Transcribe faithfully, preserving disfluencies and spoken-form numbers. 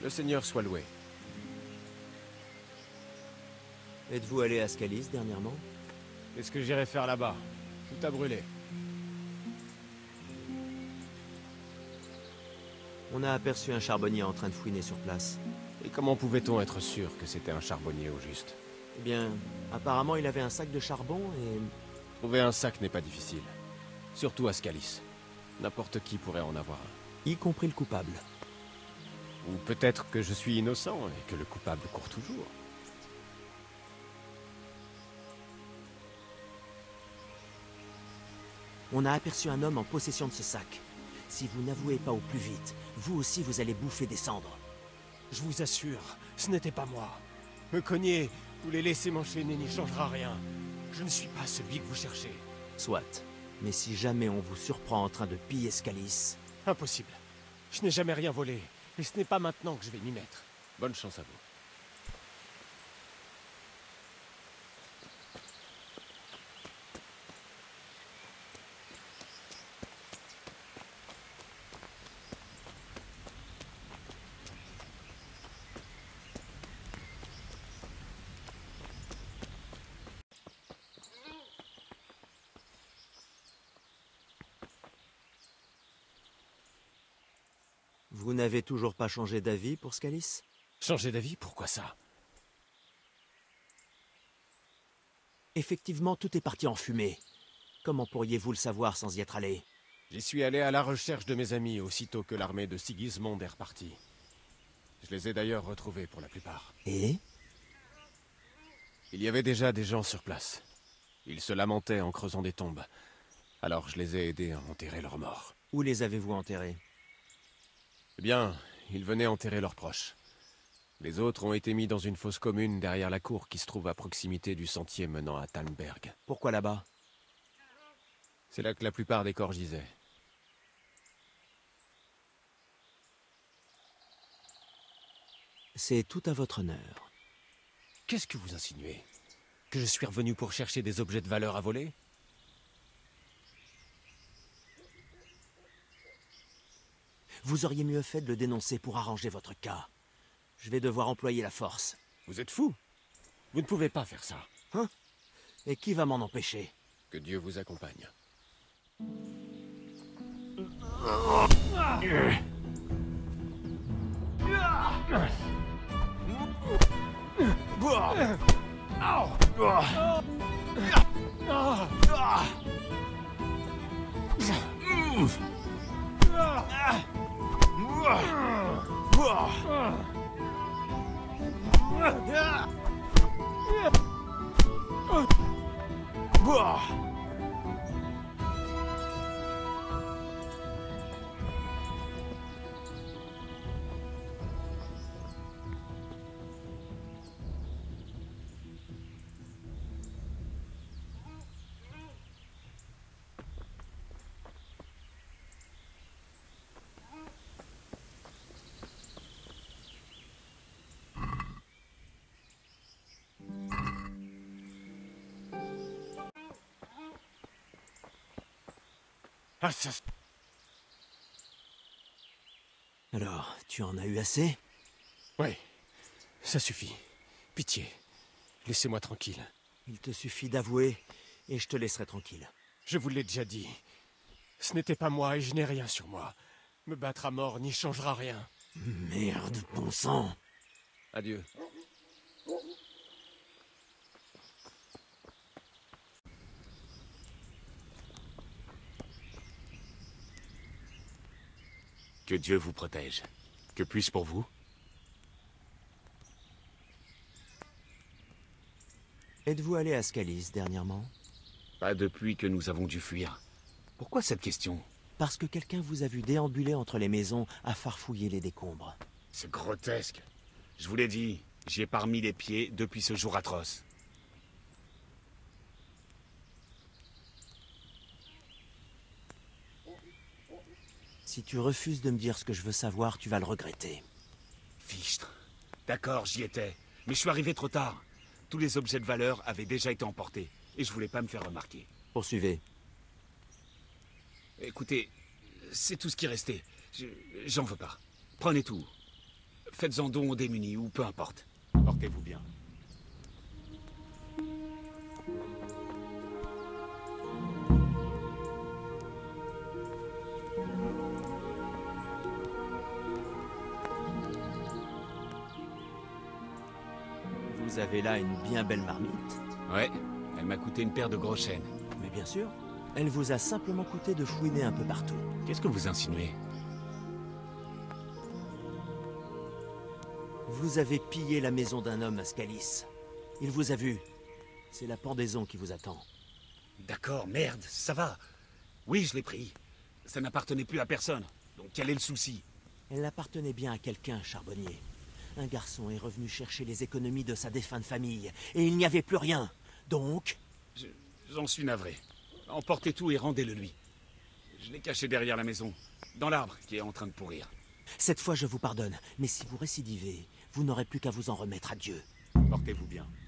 Le Seigneur soit loué. Êtes-vous allé à Scalis dernièrement? Qu'est-ce que j'irai faire là-bas? Tout a brûlé. On a aperçu un charbonnier en train de fouiner sur place. Et comment pouvait-on être sûr que c'était un charbonnier au juste? Eh bien, apparemment il avait un sac de charbon et... Trouver un sac n'est pas difficile. Surtout à Scalis. N'importe qui pourrait en avoir un. y compris le coupable. Ou peut-être que je suis innocent et que le coupable court toujours. On a aperçu un homme en possession de ce sac. Si vous n'avouez pas au plus vite, vous aussi vous allez bouffer des cendres. Je vous assure, ce n'était pas moi. Me cogner ou les laisser m'enchaîner n'y changera rien. Je ne suis pas celui que vous cherchez. Soit. Mais si jamais on vous surprend en train de piller Scalis... Impossible. Je n'ai jamais rien volé. Et ce n'est pas maintenant que je vais m'y mettre. Bonne chance à vous. Vous n'avez toujours pas changé d'avis pour Scalis? Changer d'avis? Pourquoi ça? Effectivement, tout est parti en fumée. Comment pourriez-vous le savoir sans y être allé? J'y suis allé à la recherche de mes amis aussitôt que l'armée de Sigismond est repartie. Je les ai d'ailleurs retrouvés pour la plupart. Et? Il y avait déjà des gens sur place. Ils se lamentaient en creusant des tombes. Alors je les ai aidés à enterrer leurs morts. Où les avez-vous enterrés? Eh bien, ils venaient enterrer leurs proches. Les autres ont été mis dans une fosse commune derrière la cour qui se trouve à proximité du sentier menant à Tannberg. Pourquoi là-bas? C'est là que la plupart des corps gisaient. C'est tout à votre honneur. Qu'est-ce que vous insinuez? Que je suis revenu pour chercher des objets de valeur à voler? Vous auriez mieux fait de le dénoncer pour arranger votre cas. Je vais devoir employer la force. Vous êtes fou? Vous ne pouvez pas faire ça. Hein? Et qui va m'en empêcher? Que Dieu vous accompagne. Ah, ça... Alors, tu en as eu assez? Oui, ça suffit. Pitié, laissez-moi tranquille. Il te suffit d'avouer, et je te laisserai tranquille. Je vous l'ai déjà dit. Ce n'était pas moi et je n'ai rien sur moi. Me battre à mort n'y changera rien. Merde, bon sang! Adieu. Que Dieu vous protège. Que puis-je pour vous? Êtes-vous allé à Scalis dernièrement? Pas depuis que nous avons dû fuir. Pourquoi cette question? Parce que quelqu'un vous a vu déambuler entre les maisons à farfouiller les décombres. C'est grotesque. Je vous l'ai dit, j'y ai pas remis les pieds depuis ce jour atroce. Si tu refuses de me dire ce que je veux savoir, tu vas le regretter. Fichtre. D'accord, j'y étais. Mais je suis arrivé trop tard. Tous les objets de valeur avaient déjà été emportés. Et je voulais pas me faire remarquer. Poursuivez. Écoutez, c'est tout ce qui restait. Je- J'en veux pas. Prenez tout. faites-en don aux démunis, ou peu importe. Portez-vous bien. Vous avez là une bien belle marmite. Ouais, elle m'a coûté une paire de gros chaînes. Mais bien sûr, elle vous a simplement coûté de fouiner un peu partout. Qu'est-ce que vous insinuez? Vous avez pillé la maison d'un homme à Scalis. Il vous a vu. C'est la pendaison qui vous attend. D'accord, merde, ça va. Oui, je l'ai pris. Ça n'appartenait plus à personne. Donc quel est le souci? Elle appartenait bien à quelqu'un, Charbonnier. Un garçon est revenu chercher les économies de sa défunte famille, et il n'y avait plus rien. Donc... Je- J'en suis navré. Emportez tout et rendez-le lui. Je l'ai caché derrière la maison, dans l'arbre qui est en train de pourrir. Cette fois, je vous pardonne. Mais si vous récidivez, vous n'aurez plus qu'à vous en remettre à Dieu. Portez-vous bien.